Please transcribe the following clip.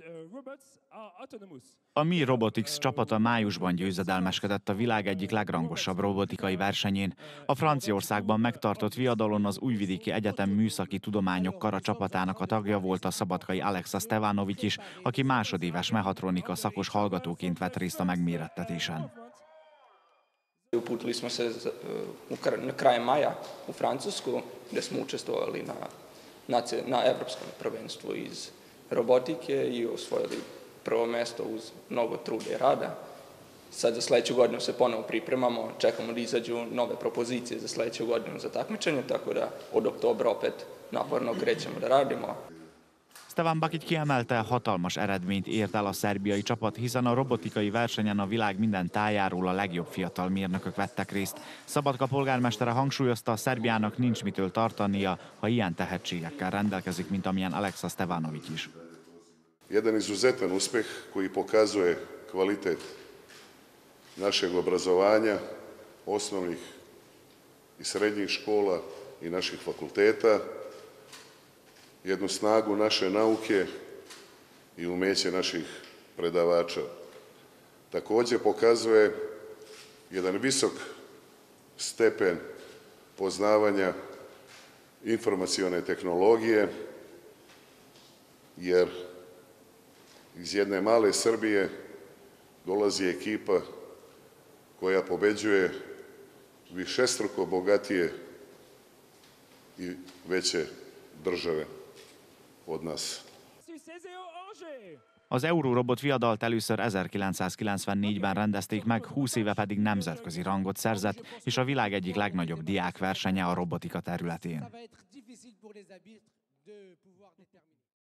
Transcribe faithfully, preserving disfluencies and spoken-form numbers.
A Mi Robotics csapata májusban győzedelmeskedett a világ egyik legrangosabb robotikai versenyén. A Franciaországban megtartott viadalon az Újvidéki Egyetem Műszaki Tudományok Kara csapatának a tagja volt a szabadkai Alexa Stevanovic is, aki másodéves mehatronika szakos hallgatóként vett részt a megmérettetésen. Uputili smo se na krajem maja u Francusku, gdje smo učestvovali na, na evropskom prvenstvu iz robotike i osvojili prvo mesto uz mnogo truda i rada. Sad za sljedeću godinu se ponovo pripremamo, čekamo da izađu nove propozicije za sljedeću godinu za takmičenje, tako da od oktobra opet naporno krećemo da radimo. Stevan Bakic kiemelte, hatalmas eredményt ért el a szerbiai csapat, hiszen a robotikai versenyen a világ minden tájáról a legjobb fiatal mérnökök vettek részt. Szabadka polgármestere hangsúlyozta, Szerbiának nincs mitől tartania, ha ilyen tehetségekkel rendelkezik, mint amilyen Alexa Stevanovic is. Jedan izuzetan uspeh koji pokazuje kvalitet našeg obrazovanja, osnovnih i srednjih škola i naših fakulteta, jednu snagu naše nauke i umeće naših predavača. Također pokazuje jedan visok stepen poznavanja informacione tehnologije, jer iz jedne male Srbije dolazi ekipa koja pobeđuje višestruko bogatije i veće države od nas. Az Eurorobot viadalt először ezerkilencszázkilencvennégyben rendezték meg, húsz éve pedig nemzetközi rangot szerzett, és a világ egyik legnagyobb diákversenye a robotika területén.